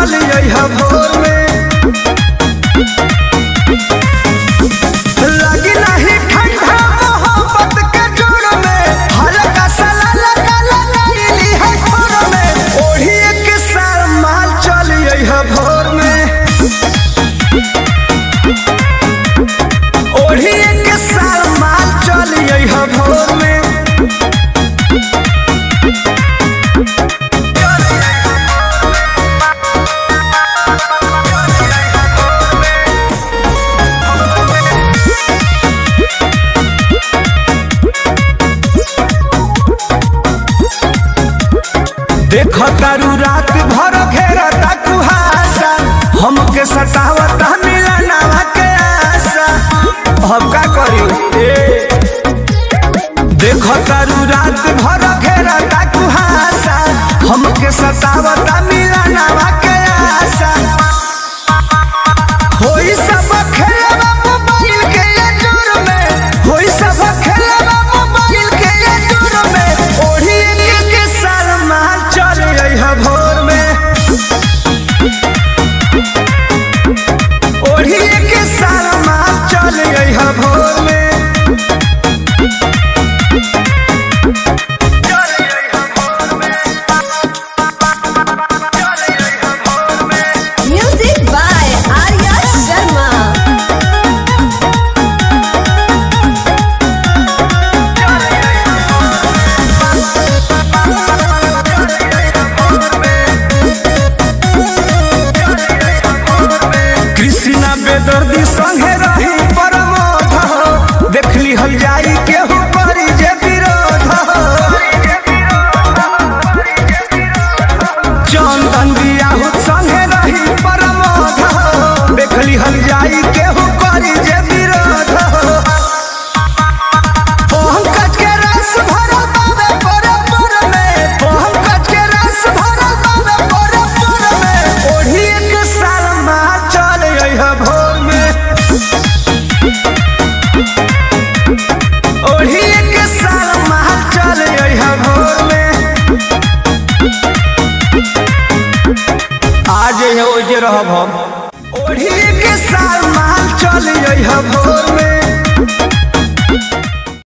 चलिए भोर में लगी नहीं ठंडा मोहब्बत के जोड़ में हल्का सा लगा लगाईली है भोर में ओढ़ी के सार माल चलिए भोर में ओढ़ी के सार माल चलिए भोर में देखो तारू रात भर घेरता कुहासा हमके सतावता मिलना के आशा हम का करी देखो तारू रात भर घेरता कुहासा हमके सतावता मिलना के आशा होई सब खेलवा मोबाइल के जोर में होई सब खेलवा मोबाइल के जोर में ओढ़ी के साल माल चलिए भोर में ओढ़ी के साल माल चलिए भोर में Music by Arya Sharma. Krishna बेदर्दी संगे रही परमोध देखली हल जाई केहू करी जे विरोध चंदन बियाहू संगे रही परमोध देखली हल जाई केहू करी जे विरोध पंकज के रस भरल बाबे पर में पंकज के रस भरल बाबे पर में ओढ़ी के साल माल चलिए भोर में ओढ़ी के साल माल चलिए भोर में आज ओजे रहब हम ओढ़ी के साल माल चलिए भोर में।